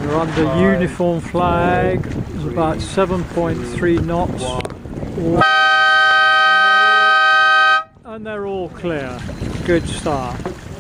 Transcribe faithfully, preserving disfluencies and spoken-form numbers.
We're under Five, uniform flag. It's about seven point three knots. One. And they're all clear. Good start.